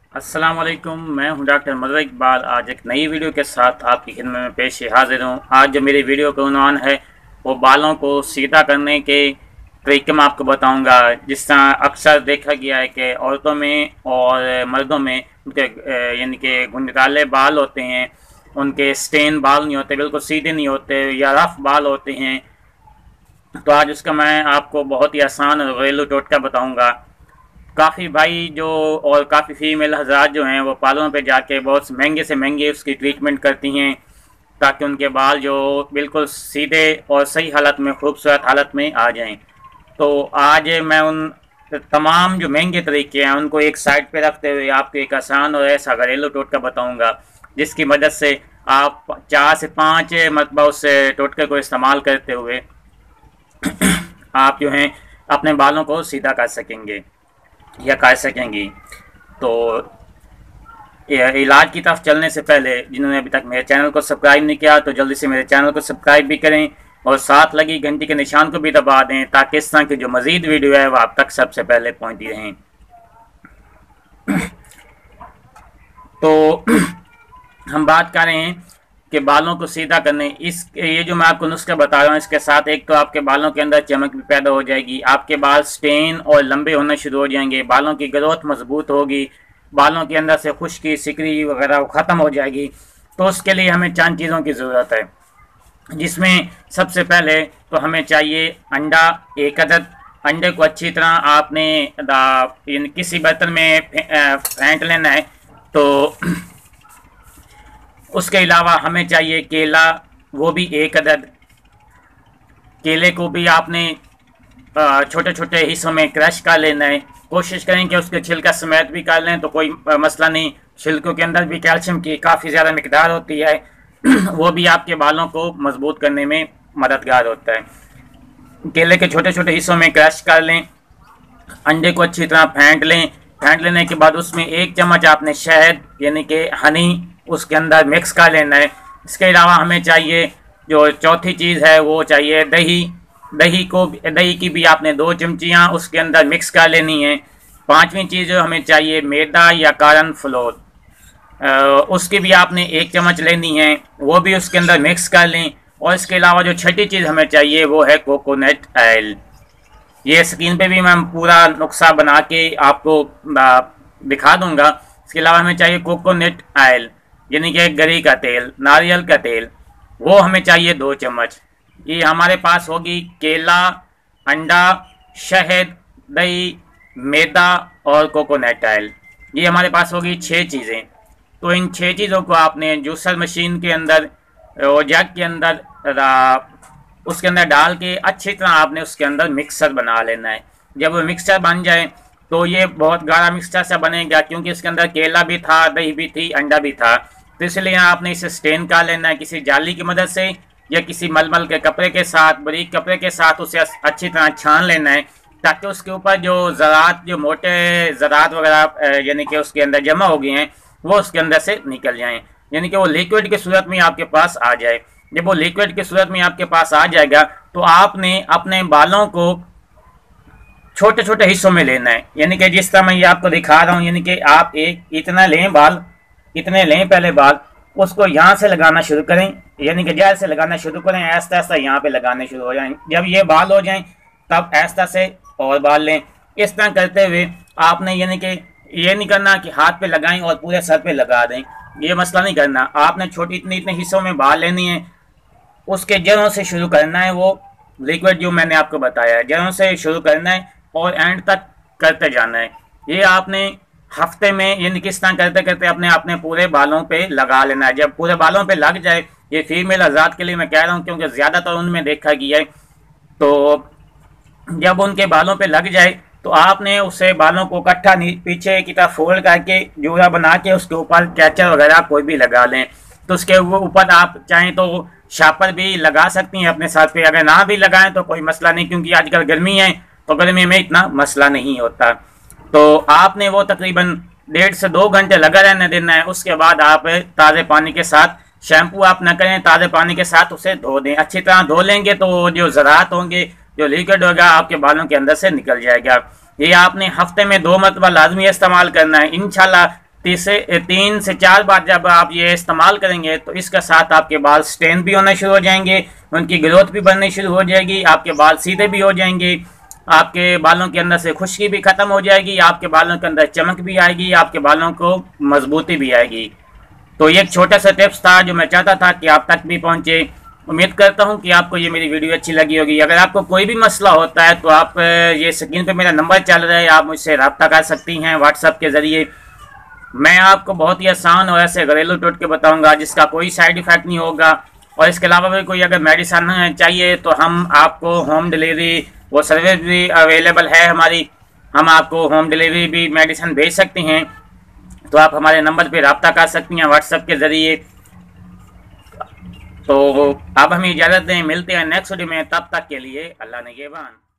अस्सलाम वालेकुम। मैं हूं डॉक्टर मदर इकबाल। आज एक नई वीडियो के साथ आपकी खिदमत में पेश हाजिर हूं। आज जो मेरी वीडियो का उन्वान है वो बालों को सीधा करने के तरीके मैं आपको बताऊंगा। जिस तरह अक्सर देखा गया है कि औरतों में और मर्दों में उनके यानी कि घुंघराले बाल होते हैं, उनके स्टेन बाल नहीं होते, बिल्कुल सीधे नहीं होते या रफ बाल होते हैं। तो आज उसका मैं आपको बहुत ही आसान और घरेलू टोटका बताऊँगा। काफ़ी भाई जो और काफ़ी फीमेल हज़रात जो हैं वो पार्लरों पे जाके बहुत महंगे से महंगे उसकी ट्रीटमेंट करती हैं ताकि उनके बाल जो बिल्कुल सीधे और सही हालत में, खूबसूरत हालत में आ जाएं। तो आज मैं उन तमाम जो महंगे तरीके हैं उनको एक साइड पे रखते हुए आपको एक आसान और ऐसा घरेलू टोटका बताऊंगा जिसकी मदद से आप 4 से 5 मरतबा उस टोटके को इस्तेमाल करते हुए आप जो हैं अपने बालों को सीधा कर सकेंगे या कर सकेंगी। तो इलाज की तरफ चलने से पहले जिन्होंने अभी तक मेरे चैनल को सब्सक्राइब नहीं किया तो जल्दी से मेरे चैनल को सब्सक्राइब भी करें और साथ लगी घंटी के निशान को भी दबा दें ताकि इस तरह की जो मज़ीद वीडियो है वो आप तक सबसे पहले पहुंचती रहें। तो हम बात कर रहे हैं कि बालों को सीधा करने ये जो मैं आपको नुस्खा बता रहा हूँ इसके साथ एक तो आपके बालों के अंदर चमक भी पैदा हो जाएगी, आपके बाल स्टेन और लंबे होना शुरू हो जाएंगे, बालों की ग्रोथ मजबूत होगी, बालों के अंदर से खुश्की सिकरी वगैरह ख़त्म हो जाएगी। तो उसके लिए हमें 4 चीज़ों की ज़रूरत है, जिसमें सबसे पहले तो हमें चाहिए अंडा 1 अदद। अंडे को अच्छी तरह आपने किसी बर्तन में फेंट लेना है। तो उसके अलावा हमें चाहिए केला, वो भी 1 अदद। केले को भी आपने छोटे छोटे हिस्सों में क्रश कर लेना है। कोशिश करें कि उसके छिलका समेत भी कर लें तो कोई मसला नहीं। छिलकों के अंदर भी कैल्शियम की काफ़ी ज़्यादा मिकदार होती है वो भी आपके बालों को मजबूत करने में मददगार होता है। केले के छोटे छोटे हिस्सों में क्रश कर लें। अंडे को अच्छी तरह फेंट लें। फेंट लेने के बाद उसमें 1 चम्मच आपने शहद यानी कि हनी उसके अंदर मिक्स कर लेना है। इसके अलावा हमें चाहिए जो चौथी चीज़ है वो चाहिए दही। दही की भी आपने 2 चमचियाँ उसके अंदर मिक्स कर लेनी है। 5वीं चीज़ जो हमें चाहिए मैदा या कारण फ्लोर, उसकी भी आपने 1 चम्मच लेनी है, वो भी उसके अंदर मिक्स कर लें। और इसके अलावा जो छठी चीज़ हमें चाहिए वो है कोकोनट ऑयल। ये स्क्रीन पे भी मैं पूरा नुस्खा बना के आपको दिखा दूंगा। इसके अलावा हमें चाहिए कोकोनट ऑयल यानी कि गरी का तेल, नारियल का तेल, वो हमें चाहिए 2 चम्मच। ये हमारे पास होगी केला, अंडा, शहद, दही, मैदा और कोकोनट ऑयल। ये हमारे पास होगी 6 चीज़ें। तो इन 6 चीज़ों को आपने जूसर मशीन के अंदर और जग के अंदर उसके अंदर डाल के अच्छी तरह आपने उसके अंदर मिक्सर बना लेना है। जब वो मिक्सचर बन जाए तो ये बहुत गाढ़ा मिक्सचर सा बनेगा क्योंकि इसके अंदर केला भी था, दही भी थी, अंडा भी था। तो इसलिए आपने इसे स्टेन कर लेना है किसी जाली की मदद से या किसी मलमल के कपड़े के साथ, बारीक कपड़े के साथ उसे अच्छी तरह छान लेना है ताकि उसके ऊपर जो ज़रात, जो मोटे ज़रात वगैरह यानी कि उसके अंदर जमा हो गए हैं वो उसके अंदर से निकल जाएं, यानी कि वो लिक्विड की सूरत में आपके पास आ जाए। जब वो लिक्विड की सूरत में आपके पास आ जाएगा तो आपने अपने बालों को छोटे छोटे हिस्सों में लेना है, यानी कि जिस तरह मैं ये आपको दिखा रहा हूँ। यानी कि आप इतना लें बाल, इतने लें पहले बाल, उसको यहाँ से लगाना शुरू करें, यानी कि जैसे लगाना शुरू करें ऐसा ऐसा यहाँ पे लगाने शुरू हो जाएं। जब ये बाल हो जाएं तब ऐसा से और बाल लें। इस तरह करते हुए आपने यानी कि ये नहीं करना कि हाथ पे लगाएं और पूरे सर पे लगा दें, ये मसला नहीं करना। आपने छोटी इतने हिस्सों में बाल लेनी है, उसके जड़ों से शुरू करना है। वो लिक्विड जो मैंने आपको बताया है जड़ों से शुरू करना है और एंड तक करते जाना है। ये आपने हफ्ते में यानी किस तरह करते करते अपने पूरे बालों पे लगा लेना है। जब पूरे बालों पे लग जाए, ये फीमेल आज़ाद के लिए मैं कह रहा हूँ क्योंकि ज़्यादातर उनमें देखा गया है, तो जब उनके बालों पे लग जाए तो आपने उसे बालों को इकट्ठा पीछे की तरफ फोल्ड करके जोड़ा बना के उसके ऊपर कैचर वगैरह कोई भी लगा लें। तो उसके ऊपर आप चाहें तो शापर भी लगा सकती हैं अपने साथ पे, अगर ना भी लगाएं तो कोई मसला नहीं क्योंकि आजकल गर्मी है तो गर्मी में इतना मसला नहीं होता। तो आपने वो तकरीबन 1.5 से 2 घंटे लगा रहने देना है। उसके बाद आप ताज़े पानी के साथ, शैम्पू आप न करें, ताज़े पानी के साथ उसे धो दें। अच्छी तरह धो लेंगे तो जो ज़रात होंगे, जो लिक्विड होगा आपके बालों के अंदर से निकल जाएगा। ये आपने हफ्ते में 2 मरतबा लाजमी इस्तेमाल करना है। इंशाल्लाह 3 से 4 बार जब आप ये इस्तेमाल करेंगे तो इसके साथ आपके बाल स्ट्रेंथ भी होना शुरू हो जाएंगे, उनकी ग्रोथ भी बढ़नी शुरू हो जाएगी, आपके बाल सीधे भी हो जाएंगे, आपके बालों के अंदर से खुश्की भी खत्म हो जाएगी, आपके बालों के अंदर चमक भी आएगी, आपके बालों को मजबूती भी आएगी। तो ये एक छोटा सा टिप्स था जो मैं चाहता था कि आप तक भी पहुंचे। उम्मीद करता हूं कि आपको ये मेरी वीडियो अच्छी लगी होगी। अगर आपको कोई भी मसला होता है तो आप ये स्क्रीन पे मेरा नंबर चल रहा है, आप मुझसे रब्ता कर सकती हैं व्हाट्सएप के ज़रिए। मैं आपको बहुत ही आसान और ऐसे घरेलू टोटके बताऊंगा जिसका कोई साइड इफ़ेक्ट नहीं होगा। और इसके अलावा भी कोई अगर मेडिसिन चाहिए तो हम आपको होम डिलीवरी वो सर्विस भी अवेलेबल है हमारी, हम आपको होम डिलीवरी भी मेडिसिन भेज सकते हैं। तो आप हमारे नंबर पे रब्ता कर सकती हैं व्हाट्सएप के ज़रिए। तो अब हमें इजाज़त दें, मिलते हैं नेक्स्ट वीडियो में, तब तक के लिए अल्लाह निगहबान।